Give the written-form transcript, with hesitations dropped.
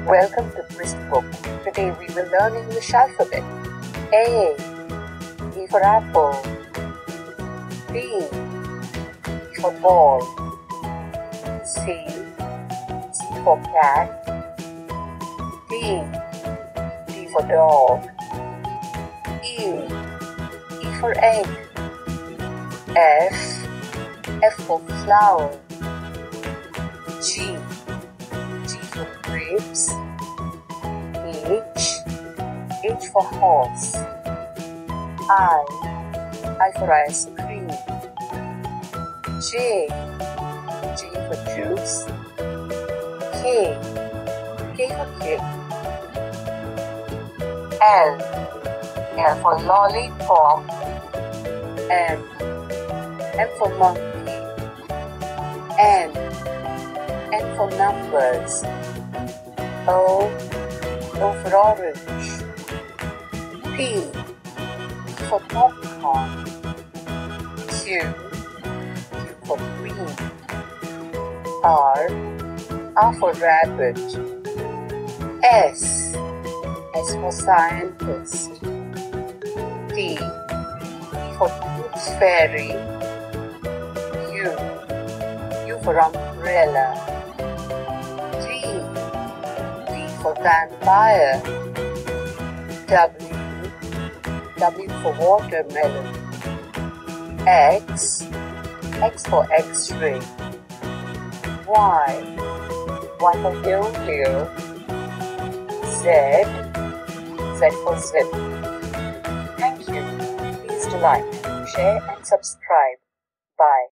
Welcome to Twist Book. Today we will learn English alphabet. A. E for apple. B. E for ball. C. C for cat. D. D for dog. E. E for egg. F. F for flower. G. G for grapes. H for horse. I for ice cream. J for juice. K for cake. L for lollipop. M for monkey. N for numbers. O for orange. P for popcorn. Q for queen. R for rabbit. S for scientist. T for tooth fairy. U for umbrella. V for vampire. W for watermelon. X for X-ray. Y for yo-yo. Z for zip. Thank you. Please do like, share and subscribe. Bye.